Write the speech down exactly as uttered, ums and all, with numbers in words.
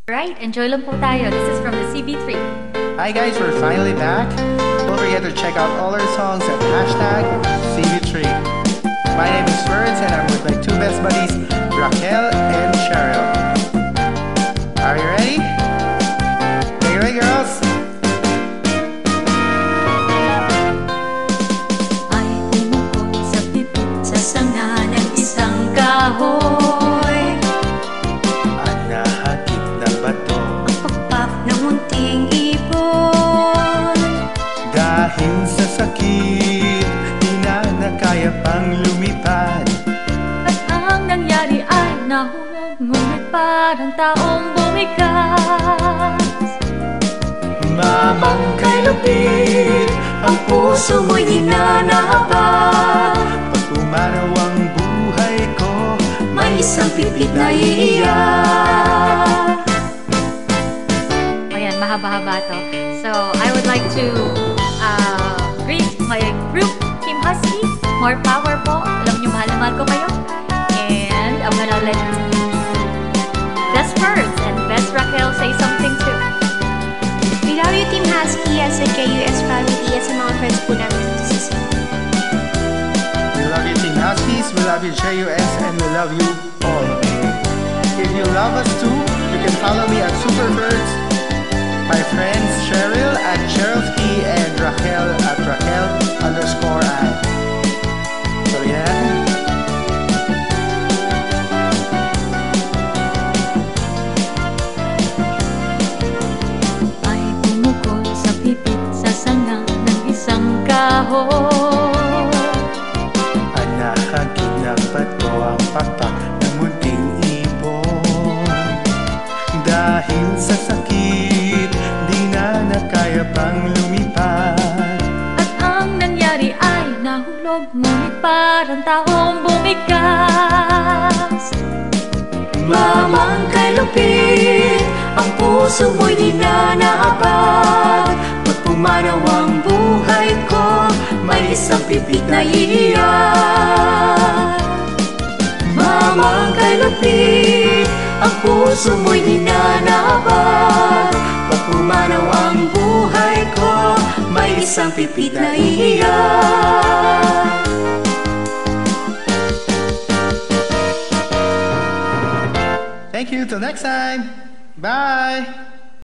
Right, enjoy lang po tayo. This is from the C B three. Hi guys, we're finally back. Don't forget to check out all our songs at hashtag C B three. My name is Words and I'm with my two best buddies, Raquel and Cheryl. Are you ready? Take it away, girls! Ay pumukot sa pipit sa sanga ng isang kahoy. Ang nahagip na bato, Ang pakpak ng munting ibon. dahil sa sakit, di na nakaya pang lumipad. At ang nangyari ay nahulog, ngunit parang taong bumigas. Mamang kay lupit, ang puso mo'y di na nahabag. Pag umaraw ang buhay ko, May isang pipit na iiyak. Ayan, mahaba-haba to. So, I would like to uh, greet my group, Team Husky. More power po. Alam niyo, mahal na mahal ko kayo. And I'm gonna let Best Words and Best Raquel say something too. We love you, Team Husky, as a J U S family, at sa mga friends po namin dito sa Cebu. we love you Team Huskies, we love you J U S, and we love you all. If you love us too, you can follow me at Superbirds, my friends Cheryl at Cherylski, and Raquel at Raquel underscore I. So yeah. Ay pumukol sa pipit sa sanga ng isang kahoy. Ang nahagip na bato, ang pakpak ng munting ibon. Dahil sa sakit, di na nakaya pang lumipad. At ang nangyari ay nahulog, ngunit parang taong bumigas. Mamang kay lupit, ang puso mo'y di na nahabag. Pag pumanaw ang buhay ko, May isang pipit na iiyak. Mamang kay lupit, ang puso mo'y di na nahabag. pag pumanaw ang buhay ko, May isang pipit na iiyak. Thank you, till next time. Bye.